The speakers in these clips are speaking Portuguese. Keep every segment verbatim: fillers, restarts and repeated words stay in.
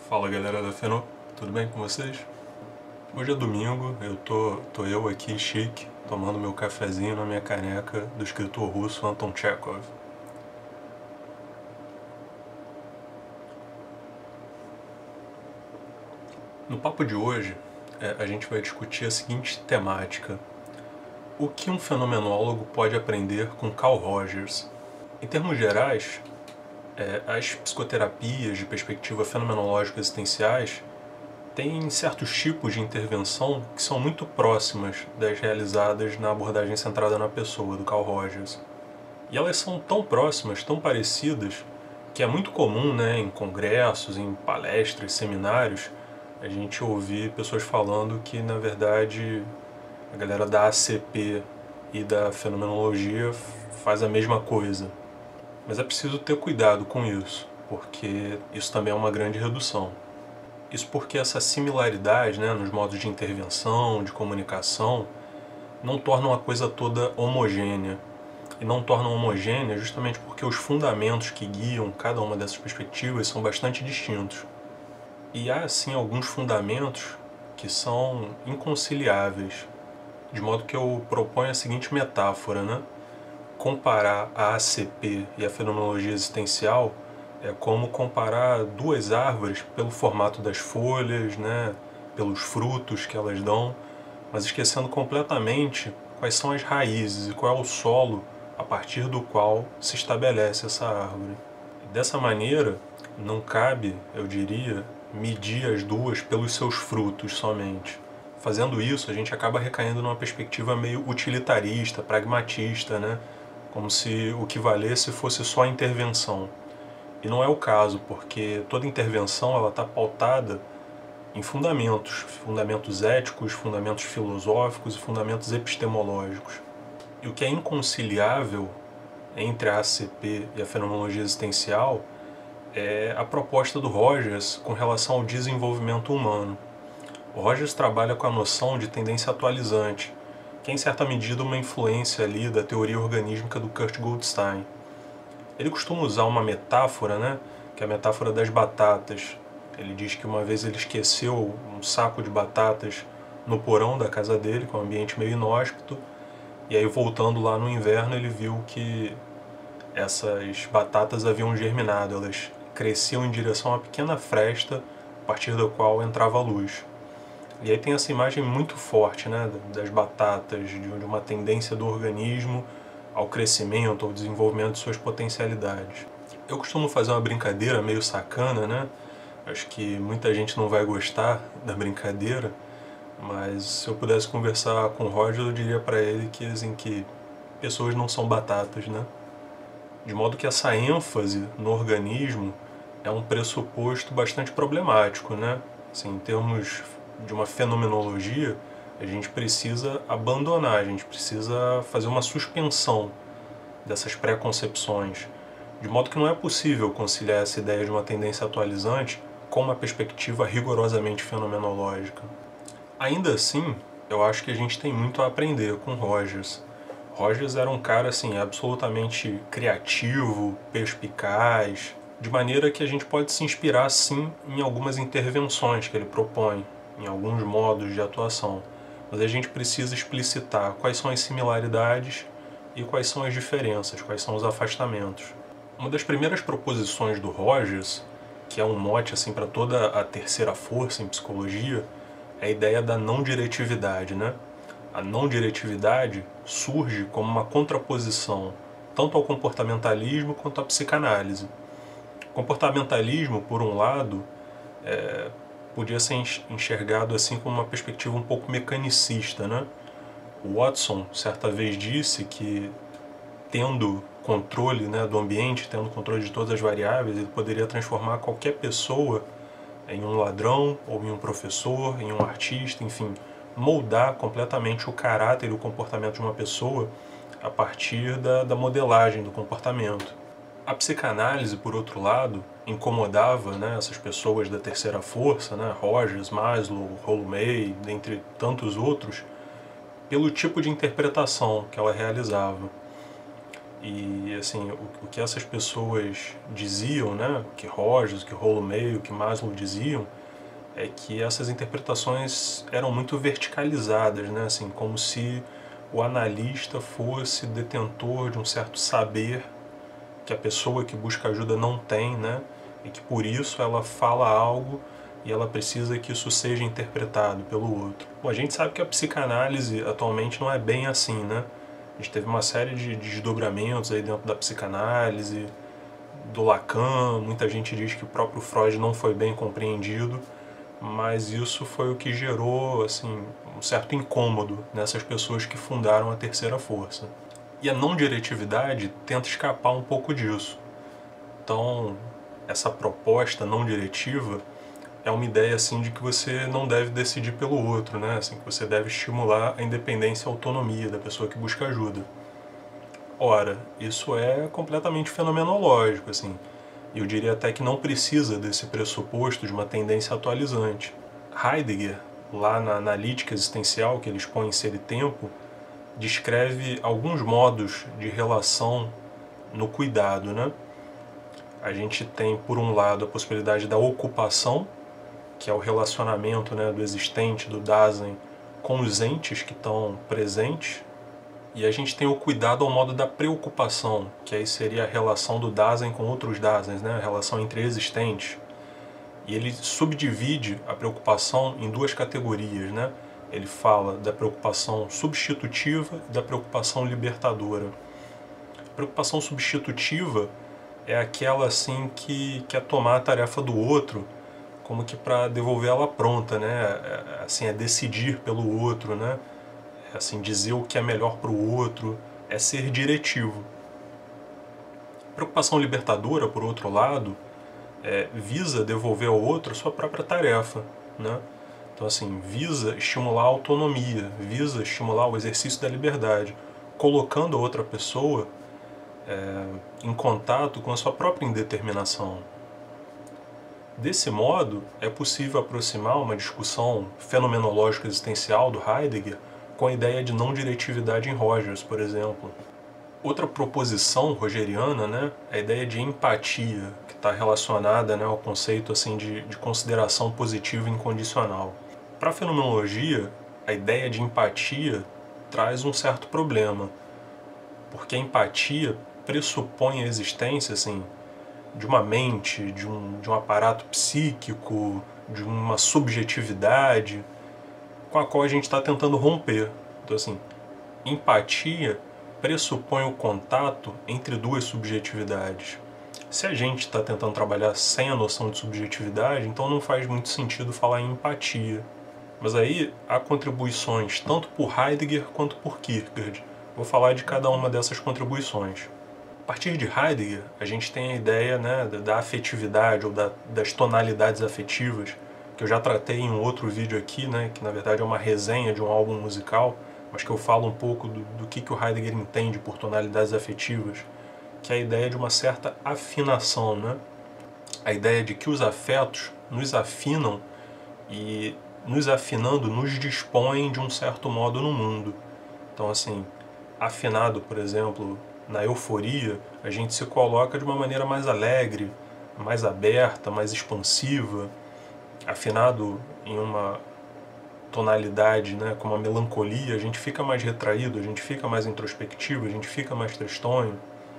Fala galera da Fenô, tudo bem com vocês? Hoje é domingo, eu tô, tô eu aqui chique, tomando meu cafezinho na minha caneca do escritor russo Anton Chekhov. No papo de hoje, é, a gente vai discutir a seguinte temática: o que um fenomenólogo pode aprender com Carl Rogers? Em termos gerais, é, as psicoterapias de perspectiva fenomenológica existenciais têm certos tipos de intervenção que são muito próximas das realizadas na abordagem centrada na pessoa, do Carl Rogers. E elas são tão próximas, tão parecidas, que é muito comum, né, em congressos, em palestras, seminários, a gente ouvir pessoas falando que, na verdade, a galera da A C P e da fenomenologia faz a mesma coisa. Mas é preciso ter cuidado com isso, porque isso também é uma grande redução. Isso porque essa similaridade, né, nos modos de intervenção, de comunicação, não torna a coisa toda homogênea. E não tornam homogênea justamente porque os fundamentos que guiam cada uma dessas perspectivas são bastante distintos. E há, assim, alguns fundamentos que são inconciliáveis, de modo que eu proponho a seguinte metáfora, né? Comparar a A C P e a fenomenologia existencial é como comparar duas árvores pelo formato das folhas, né? Pelos frutos que elas dão, mas esquecendo completamente quais são as raízes e qual é o solo a partir do qual se estabelece essa árvore. Dessa maneira, não cabe, eu diria, medir as duas pelos seus frutos somente. Fazendo isso, a gente acaba recaindo numa perspectiva meio utilitarista, pragmatista, né? Como se o que valesse fosse só a intervenção. E não é o caso, porque toda intervenção ela está pautada em fundamentos, fundamentos éticos, fundamentos filosóficos e fundamentos epistemológicos. E o que é inconciliável entre a A C P e a fenomenologia existencial é a proposta do Rogers com relação ao desenvolvimento humano. O Rogers trabalha com a noção de tendência atualizante, que é em certa medida uma influência ali da teoria organísmica do Kurt Goldstein. Ele costuma usar uma metáfora, né, que é a metáfora das batatas. Ele diz que uma vez ele esqueceu um saco de batatas no porão da casa dele, com um ambiente meio inóspito, e aí voltando lá no inverno ele viu que essas batatas haviam germinado, elas cresciam em direção a uma pequena fresta a partir da qual entrava a luz. E aí tem essa imagem muito forte, né, das batatas, de uma tendência do organismo ao crescimento, ao desenvolvimento de suas potencialidades. Eu costumo fazer uma brincadeira meio sacana, né? Acho que muita gente não vai gostar da brincadeira, mas se eu pudesse conversar com o Roger, eu diria para ele que, assim, que pessoas não são batatas, né? De modo que essa ênfase no organismo é um pressuposto bastante problemático, né? Assim, em termos de uma fenomenologia, a gente precisa abandonar, a gente precisa fazer uma suspensão dessas preconcepções, de modo que não é possível conciliar essa ideia de uma tendência atualizante com uma perspectiva rigorosamente fenomenológica. Ainda assim, eu acho que a gente tem muito a aprender com Rogers. Rogers era um cara assim, absolutamente criativo, perspicaz, de maneira que a gente pode se inspirar sim em algumas intervenções que ele propõe, em alguns modos de atuação, mas a gente precisa explicitar quais são as similaridades e quais são as diferenças, quais são os afastamentos. Uma das primeiras proposições do Rogers, que é um mote assim para toda a terceira força em psicologia, é a ideia da não diretividade, né? A não diretividade surge como uma contraposição tanto ao comportamentalismo quanto à psicanálise. O comportamentalismo, por um lado, é, podia ser enxergado assim como uma perspectiva um pouco mecanicista, né? O Watson certa vez disse que, tendo controle, né, do ambiente, tendo controle de todas as variáveis, ele poderia transformar qualquer pessoa em um ladrão, ou em um professor, em um artista, enfim, moldar completamente o caráter e o comportamento de uma pessoa a partir da, da modelagem do comportamento. A psicanálise, por outro lado, incomodava, né, essas pessoas da terceira força, né, Rogers, Maslow, Rollo-May, dentre tantos outros, pelo tipo de interpretação que ela realizava. E assim, o, o que essas pessoas diziam, né, o que Rogers, o que Rollo-May, o que Maslow diziam, é que essas interpretações eram muito verticalizadas, né, assim, como se o analista fosse detentor de um certo saber que a pessoa que busca ajuda não tem, né, e que por isso ela fala algo e ela precisa que isso seja interpretado pelo outro. Bom, a gente sabe que a psicanálise atualmente não é bem assim, né? A gente teve uma série de desdobramentos aí dentro da psicanálise, do Lacan, muita gente diz que o próprio Freud não foi bem compreendido, mas isso foi o que gerou assim, um certo incômodo nessas pessoas que fundaram a Terceira Força. E a não diretividade tenta escapar um pouco disso. Então, essa proposta não diretiva é uma ideia assim de que você não deve decidir pelo outro, né? Assim, que você deve estimular a independência e a autonomia da pessoa que busca ajuda. Ora, isso é completamente fenomenológico, assim. E eu diria até que não precisa desse pressuposto de uma tendência atualizante. Heidegger, lá na Analítica Existencial, que ele expõe em Ser e Tempo, descreve alguns modos de relação no cuidado, né? A gente tem, por um lado, a possibilidade da ocupação, que é o relacionamento, né, do existente, do Dasein, com os entes que estão presentes. E a gente tem o cuidado ao modo da preocupação, que aí seria a relação do Dasein com outros Daseins, né, a relação entre existentes. E ele subdivide a preocupação em duas categorias, né? Ele fala da preocupação substitutiva e da preocupação libertadora. A preocupação substitutiva é aquela assim que quer tomar a tarefa do outro como que para devolver ela pronta, né? Assim, é decidir pelo outro, né? É, assim, dizer o que é melhor para o outro, é ser diretivo. A preocupação libertadora, por outro lado, é, visa devolver ao outro a sua própria tarefa, né? Então, assim, visa estimular a autonomia, visa estimular o exercício da liberdade, colocando a outra pessoa é, em contato com a sua própria indeterminação. Desse modo, é possível aproximar uma discussão fenomenológica existencial do Heidegger com a ideia de não diretividade em Rogers, por exemplo. Outra proposição rogeriana, né, é a ideia de empatia, que está relacionada, né, ao conceito assim, de, de consideração positiva e incondicional. Para a fenomenologia, a ideia de empatia traz um certo problema, porque a empatia pressupõe a existência assim, de uma mente, de um, de um aparato psíquico, de uma subjetividade com a qual a gente está tentando romper. Então, assim, empatia pressupõe o contato entre duas subjetividades. Se a gente está tentando trabalhar sem a noção de subjetividade, então não faz muito sentido falar em empatia. Mas aí há contribuições tanto por Heidegger quanto por Kierkegaard. Vou falar de cada uma dessas contribuições. A partir de Heidegger, a gente tem a ideia, né, da afetividade ou da, das tonalidades afetivas, que eu já tratei em um outro vídeo aqui, né, que na verdade é uma resenha de um álbum musical, mas que eu falo um pouco do, do que, que o Heidegger entende por tonalidades afetivas, que é a ideia de uma certa afinação, né? A ideia de que os afetos nos afinam e, nos afinando, nos dispõem de um certo modo no mundo. Então, assim, afinado, por exemplo, na euforia, a gente se coloca de uma maneira mais alegre, mais aberta, mais expansiva. Afinado em uma tonalidade, né, como a melancolia, a gente fica mais retraído, a gente fica mais introspectivo, a gente fica mais tristonho.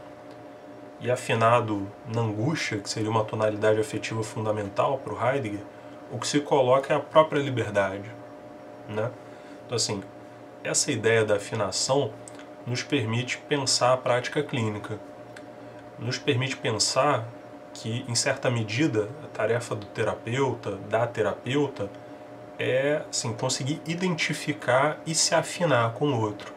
E afinado na angústia, que seria uma tonalidade afetiva fundamental para o Heidegger, o que se coloca é a própria liberdade, né? Então, assim, essa ideia da afinação nos permite pensar a prática clínica, nos permite pensar que, em certa medida, a tarefa do terapeuta, da terapeuta, é assim, conseguir identificar e se afinar com o outro.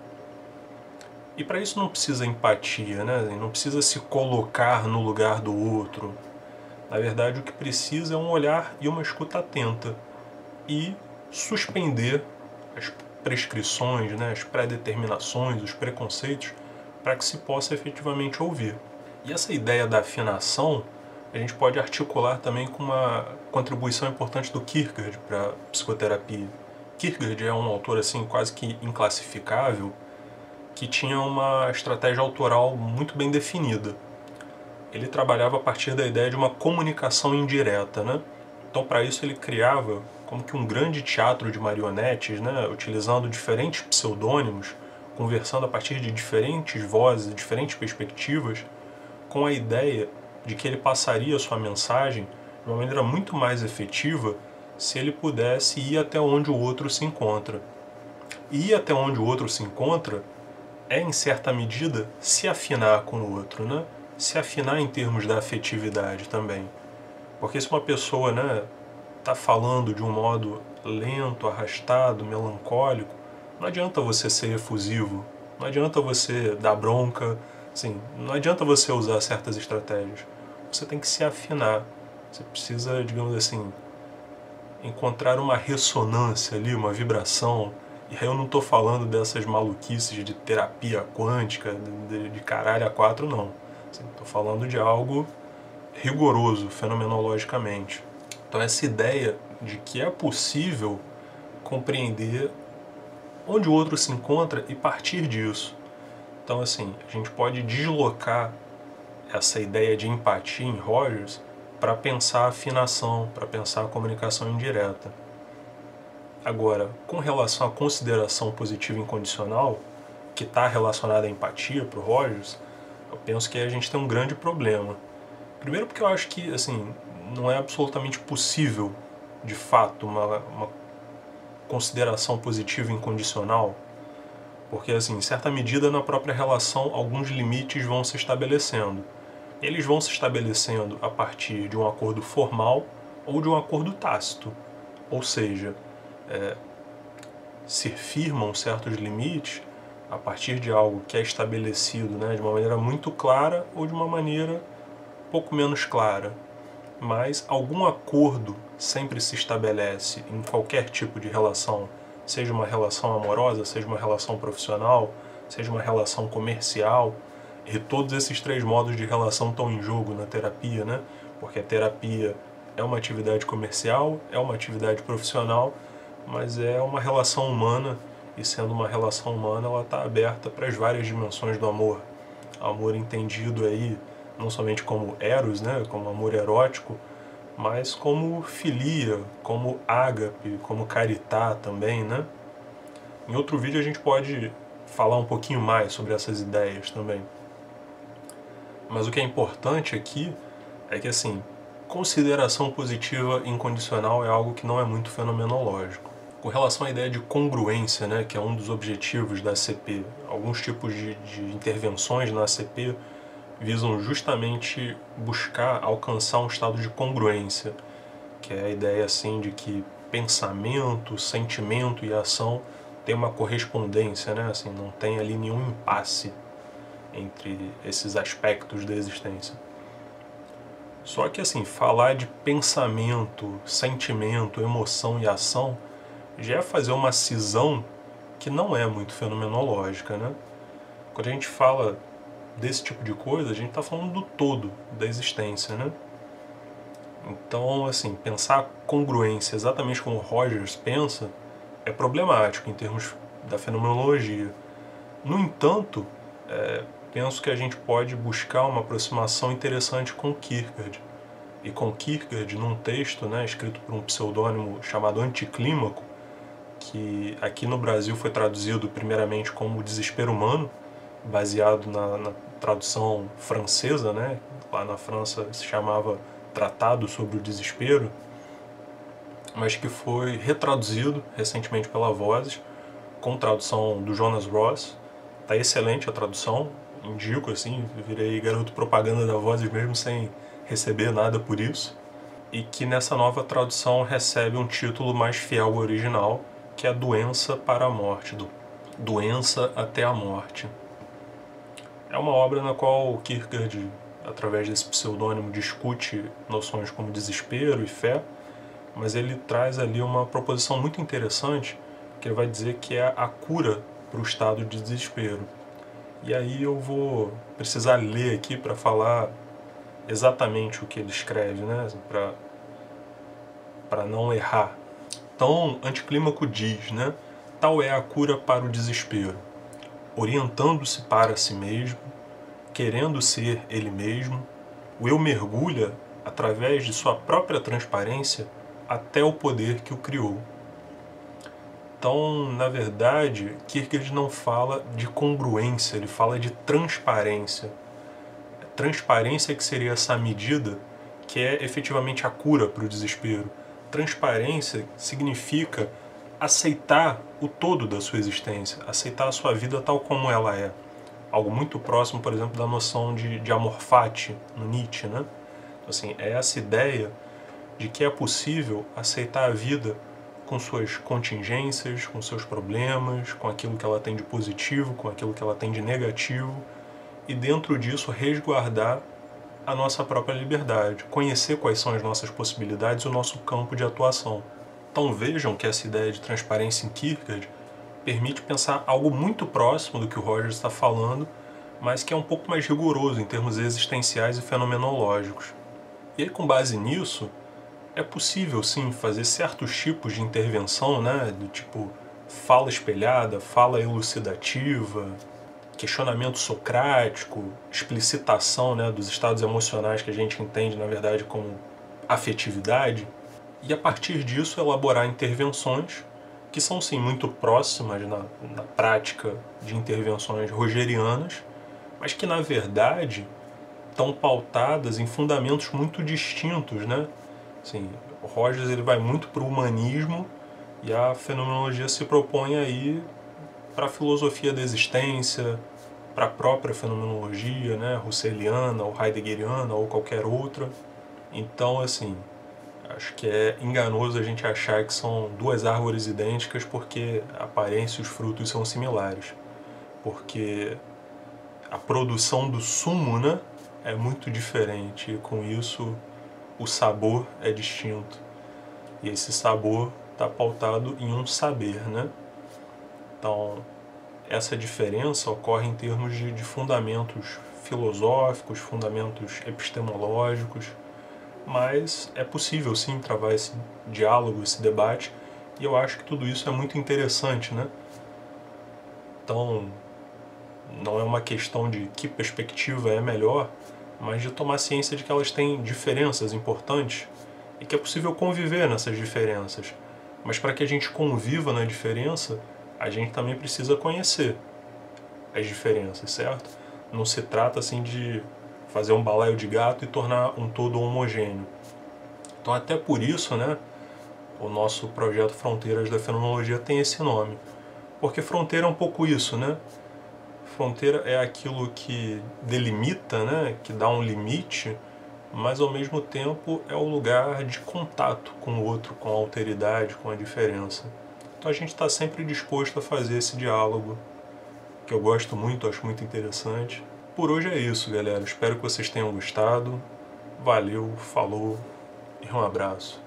E para isso não precisa empatia, né? Não precisa se colocar no lugar do outro. Na verdade, o que precisa é um olhar e uma escuta atenta e suspender as prescrições, né, as pré-determinações, os preconceitos, para que se possa efetivamente ouvir. E essa ideia da afinação a gente pode articular também com uma contribuição importante do Kierkegaard para a psicoterapia. Kierkegaard é um autor assim quase que inclassificável, que tinha uma estratégia autoral muito bem definida. Ele trabalhava a partir da ideia de uma comunicação indireta, né? Então, para isso, ele criava como que um grande teatro de marionetes, né? Utilizando diferentes pseudônimos, conversando a partir de diferentes vozes, diferentes perspectivas, com a ideia de que ele passaria sua mensagem de uma maneira muito mais efetiva se ele pudesse ir até onde o outro se encontra. E ir até onde o outro se encontra é, em certa medida, se afinar com o outro, né? Se afinar em termos da afetividade também. Porque se uma pessoa, né, está falando de um modo lento, arrastado, melancólico, não adianta você ser efusivo, não adianta você dar bronca, assim, não adianta você usar certas estratégias. Você tem que se afinar. Você precisa, digamos assim, encontrar uma ressonância ali, uma vibração. E aí eu não estou falando dessas maluquices de terapia quântica, de, de caralho a quatro, não. Estou falando de algo rigoroso, fenomenologicamente. Então essa ideia de que é possível compreender onde o outro se encontra e partir disso. Então assim, a gente pode deslocar essa ideia de empatia em Rogers para pensar a afinação, para pensar a comunicação indireta. Agora, com relação à consideração positiva incondicional, que está relacionada à empatia para o Rogers, eu penso que a gente tem um grande problema. Primeiro porque eu acho que, assim, não é absolutamente possível, de fato, uma, uma consideração positiva incondicional, porque, assim, em certa medida, na própria relação, alguns limites vão se estabelecendo. Eles vão se estabelecendo a partir de um acordo formal ou de um acordo tácito. Ou seja, é, se firmam certos limites a partir de algo que é estabelecido, né, de uma maneira muito clara ou de uma maneira pouco menos clara. Mas algum acordo sempre se estabelece em qualquer tipo de relação, seja uma relação amorosa, seja uma relação profissional, seja uma relação comercial. E todos esses três modos de relação estão em jogo na terapia, né? Porque a terapia é uma atividade comercial, é uma atividade profissional, mas é uma relação humana, e sendo uma relação humana, ela está aberta para as várias dimensões do amor. Amor entendido aí não somente como eros, né, como amor erótico, mas como filia, como ágape, como caritá também, né? Em outro vídeo a gente pode falar um pouquinho mais sobre essas ideias também. Mas o que é importante aqui é que, assim, consideração positiva incondicional é algo que não é muito fenomenológico. Com relação à ideia de congruência, né, que é um dos objetivos da A C P, alguns tipos de, de intervenções na A C P visam justamente buscar alcançar um estado de congruência, que é a ideia assim de que pensamento, sentimento e ação tem uma correspondência, né? Assim, não tem ali nenhum impasse entre esses aspectos da existência. Só que assim, falar de pensamento, sentimento, emoção e ação já é fazer uma cisão que não é muito fenomenológica, né? Quando a gente fala desse tipo de coisa, a gente está falando do todo da existência, né? Então, assim, pensar a congruência exatamente como Rogers pensa é problemático em termos da fenomenologia. No entanto, é, penso que a gente pode buscar uma aproximação interessante com Kierkegaard. E com Kierkegaard, num texto, né, escrito por um pseudônimo chamado Anticlímaco, que aqui no Brasil foi traduzido primeiramente como Desespero Humano, baseado na, na tradução francesa, né? Lá na França se chamava Tratado sobre o Desespero, mas que foi retraduzido recentemente pela Vozes, com tradução do Jonas Ross. Tá excelente a tradução, indico, assim, virei garoto propaganda da Vozes mesmo sem receber nada por isso. E que nessa nova tradução recebe um título mais fiel ao original, que é a Doença para a Morte, do Doença até a Morte. É uma obra na qual Kierkegaard, através desse pseudônimo, discute noções como desespero e fé, mas ele traz ali uma proposição muito interessante, que ele vai dizer que é a cura para o estado de desespero. E aí eu vou precisar ler aqui para falar exatamente o que ele escreve, né? Para para não errar. Então, Anticlímaco diz, né? Tal é a cura para o desespero. orientando-se para si mesmo, querendo ser ele mesmo. O eu mergulha, através de sua própria transparência, até o poder que o criou. Então, na verdade, Kierkegaard não fala de congruência, ele fala de transparência. Transparência que seria essa medida que é efetivamente a cura para o desespero. Transparência significa aceitar o todo da sua existência, aceitar a sua vida tal como ela é. Algo muito próximo, por exemplo, da noção de, de amor fati, no Nietzsche, né? Assim, é essa ideia de que é possível aceitar a vida com suas contingências, com seus problemas, com aquilo que ela tem de positivo, com aquilo que ela tem de negativo, e dentro disso resguardar a nossa própria liberdade, conhecer quais são as nossas possibilidades e o nosso campo de atuação. Então vejam que essa ideia de transparência em Kierkegaard permite pensar algo muito próximo do que o Rogers está falando, mas que é um pouco mais rigoroso em termos existenciais e fenomenológicos. E aí, com base nisso, é possível sim fazer certos tipos de intervenção, né, do tipo fala espelhada, fala elucidativa, questionamento socrático, explicitação, né, dos estados emocionais que a gente entende na verdade como afetividade, e a partir disso elaborar intervenções que são sim muito próximas na, na prática de intervenções rogerianas, mas que na verdade estão pautadas em fundamentos muito distintos, né? Assim, o Rogers ele vai muito para o humanismo e a fenomenologia se propõe aí para a filosofia da existência, para a própria fenomenologia, né, russeliana ou heideggeriana ou qualquer outra. Então, assim, acho que é enganoso a gente achar que são duas árvores idênticas porque a aparência e os frutos são similares. Porque a produção do sumo, né, é muito diferente e com isso o sabor é distinto. E esse sabor está pautado em um saber, né? Então, essa diferença ocorre em termos de, de fundamentos filosóficos, fundamentos epistemológicos, mas é possível sim travar esse diálogo, esse debate, e eu acho que tudo isso é muito interessante, né? Então, não é uma questão de que perspectiva é melhor, mas de tomar ciência de que elas têm diferenças importantes e que é possível conviver nessas diferenças. Mas para que a gente conviva na diferença, a gente também precisa conhecer as diferenças, certo? Não se trata assim de fazer um balaio de gato e tornar um todo homogêneo. Então até por isso, né, o nosso projeto Fronteiras da Fenomenologia tem esse nome. Porque fronteira é um pouco isso, né? Fronteira é aquilo que delimita, né, que dá um limite, mas ao mesmo tempo é o lugar de contato com o outro, com a alteridade, com a diferença. Então a gente está sempre disposto a fazer esse diálogo, que eu gosto muito, acho muito interessante. Por hoje é isso, galera. Espero que vocês tenham gostado. Valeu, falou e um abraço.